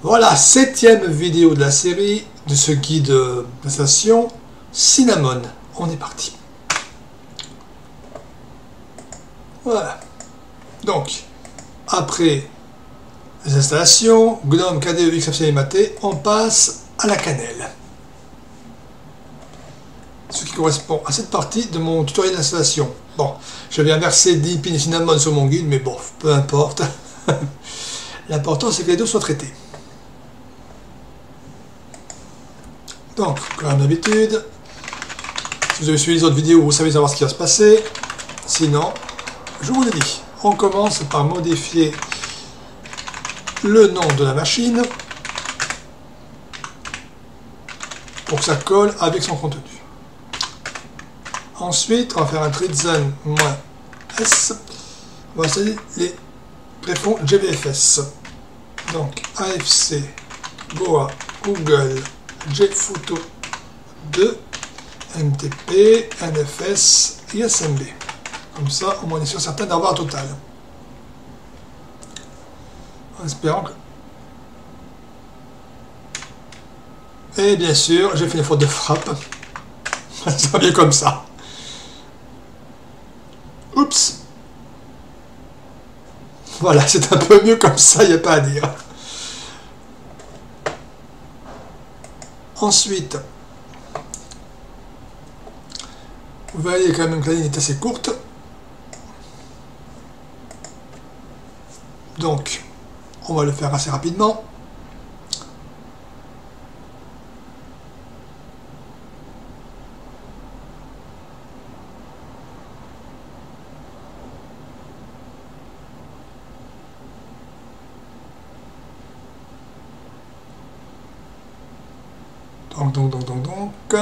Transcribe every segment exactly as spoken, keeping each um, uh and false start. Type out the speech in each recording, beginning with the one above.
Voilà, septième vidéo de la série de ce guide d'installation Cinnamon. On est parti. Voilà. Donc, après les installations, GNOME, K D E, X F C et Maté, on passe à la cannelle. Ce qui correspond à cette partie de mon tutoriel d'installation. Bon, j'avais inversé Deepin et Cinnamon sur mon guide, mais bon, peu importe. L'important, c'est que les deux soient traités. Donc, comme d'habitude, si vous avez suivi les autres vidéos, vous savez savoir ce qui va se passer. Sinon, je vous l'ai dit, on commence par modifier le nom de la machine pour que ça colle avec son contenu. Ensuite, on va faire un trizen-s. On va installer les préfonds G V F S. Donc, A F C, Boa, Google, Gphoto deux, M T P, N F S et S M B. Comme ça, au moins on est sûr certain d'avoir un total. En espérant que... Et bien sûr, j'ai fait une faute de frappe. Ça va bien comme ça. Oups. Voilà, c'est un peu mieux comme ça, il n'y a pas à dire. Ensuite, vous voyez quand même que la ligne est assez courte. Donc, on va le faire assez rapidement. Donc, donc, donc, donc, donc.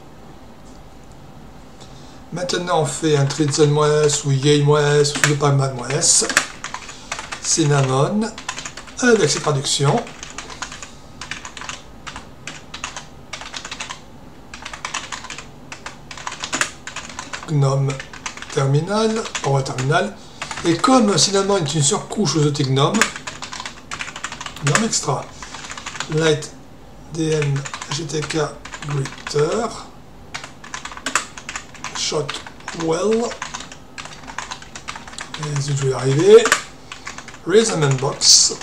Maintenant, on fait un trizen-s ou yay-s ou le pagman-s. Cinnamon avec ses traductions. GNOME terminal, pour le terminal. Et comme Cinnamon est une surcouche aux outils GNOME, GNOME extra. Light D M G T K Greeter. Shotwell. Et je vais y arriver. Rhythm Box.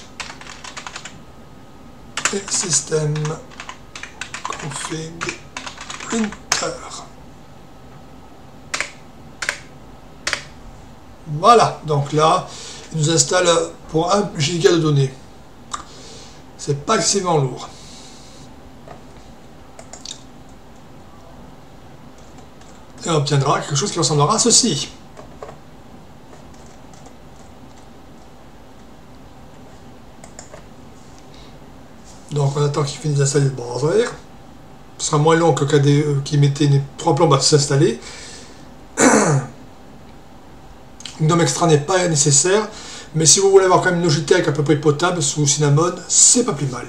Et System Config Printer. Voilà, donc là, il nous installe pour un giga de données. C'est pas excessivement lourd. Et on obtiendra quelque chose qui ressemblera à ceci. Donc on attend qu'il finisse d'installer le browser. Ce sera moins long que K D E qui mettait les trois plombes à s'installer. GNOME Extra n'est pas nécessaire, mais si vous voulez avoir quand même une Logitech à peu près potable sous Cinnamon, c'est pas plus mal.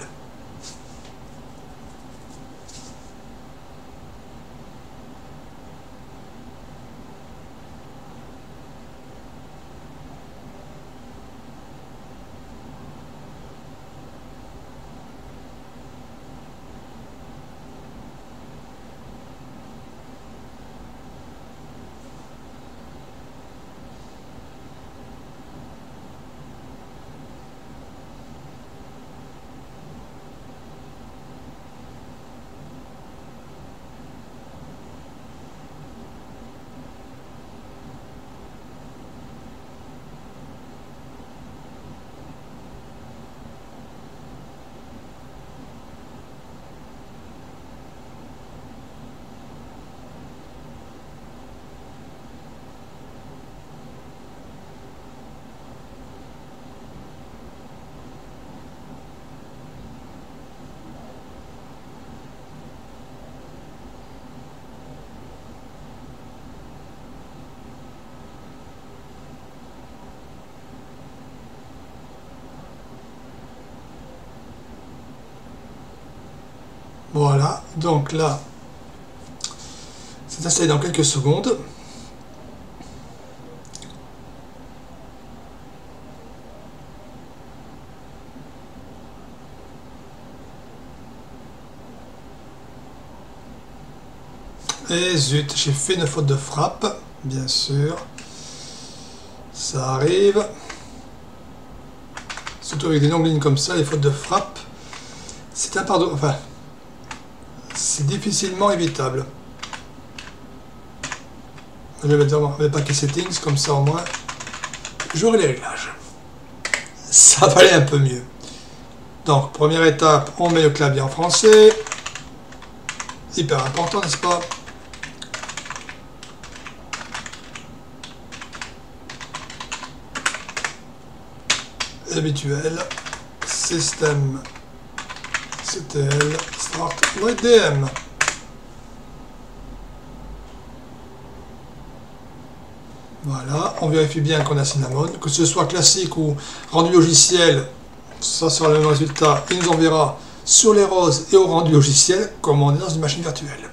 Voilà, donc là, c'est installé dans quelques secondes. Et zut, j'ai fait une faute de frappe, bien sûr. Ça arrive. Surtout avec des longues lignes comme ça, les fautes de frappe, c'est un pardon. Enfin, c'est difficilement évitable. Je vais mettre dans le paquet settings, comme ça au moins, j'aurai les réglages. Ça va aller un peu mieux. Donc, première étape, on met le clavier en français. Hyper important, n'est-ce pas? Habituel, système, C T L, start, write D M. Voilà, on vérifie bien qu'on a Cinnamon, que ce soit classique ou rendu logiciel, ça sera le même résultat. Il nous enverra sur les roses et au rendu logiciel, comme on est dans une machine virtuelle.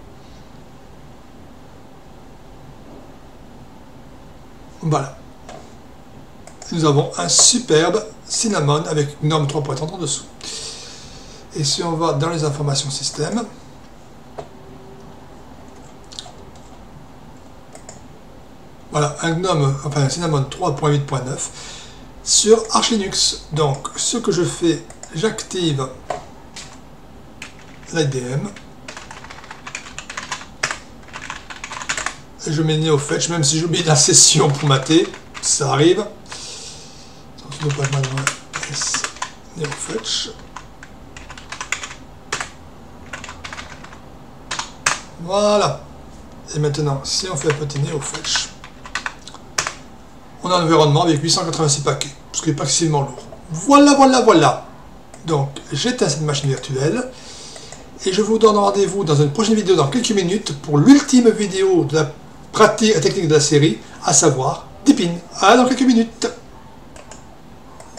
Voilà. Nous avons un superbe Cinnamon avec GNOME trois point trente en dessous. Et si on va dans les informations système, voilà, un GNOME, enfin un Cinnamon trois point huit point neuf sur Arch Linux. Donc, ce que je fais, j'active l'I D M et je mets NeoFetch, même si j'oublie la session pour mater, ça arrive. NeoFetch. Voilà. Et maintenant, si on fait un petit NeoFetch, on a un environnement avec huit cent quatre-vingt-six paquets, ce qui n'est pas excessivement lourd. Voilà, voilà, voilà. Donc, j'éteins cette machine virtuelle et je vous donne rendez-vous dans une prochaine vidéo dans quelques minutes pour l'ultime vidéo de la pratique technique de la série, à savoir Deepin. À dans quelques minutes.